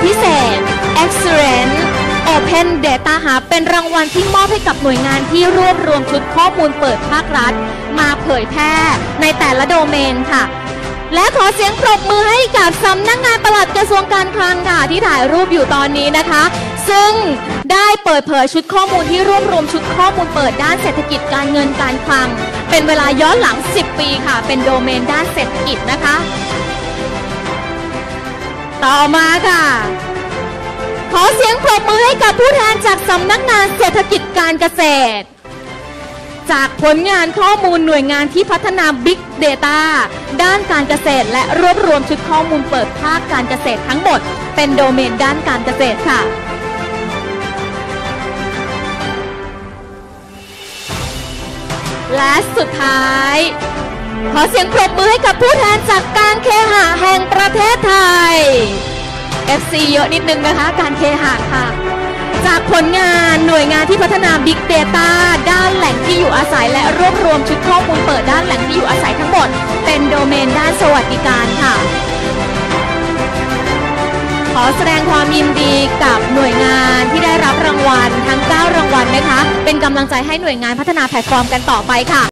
พิเศษ Excellent Open Data Hub เป็นรางวัลที่มอบให้กับหน่วยงานที่รวบรวมชุดข้อมูลเปิดภาครัฐมาเผยแพร่ในแต่ละโดเมนค่ะและขอเสียงปรบมือให้กับสำนักงานปลัดกระทรวงการคลังค่ะที่ถ่ายรูปอยู่ตอนนี้นะคะซึ่งได้เปิดเผยชุดข้อมูลที่รวบรวมชุดข้อมูลเปิดด้านเศรษฐกิจการเงินการคลังเป็นเวลาย้อนหลัง10 ปีค่ะเป็นโดเมนด้านเศรษฐกิจนะคะต่อมาค่ะขอเสียงปรบมือให้กับผู้แทนจากสำนักงานเศรษฐกิจการเกษตรจากผลงานข้อมูลหน่วยงานที่พัฒนา Big Data ด้านการเกษตรและรวบรวมชุดข้อมูลเปิดภาคการเกษตรทั้งหมดเป็นโดเมนด้านการเกษตรค่ะและสุดท้ายขอเสียงปรบมือให้กับผู้แทนจากการเคหะแห่งประเทศไทย FC เยอะนิดนึงนะคะการเคหะค่ะจากผลงานหน่วยงานที่พัฒนา Big Data ด้านแหล่งที่อยู่อาศัยและรวบรวมชุดข้อมูลเปิดด้านแหล่งที่อยู่อาศัยทั้งหมดเป็นโดเมนด้านสวัสดิการค่ะขอแสดงความยินดีกับหน่วยงานที่ได้รับรางวัลทั้ง9รางวัลนะคะเป็นกำลังใจให้หน่วยงานพัฒนาแพลตฟอร์มกันต่อไปค่ะ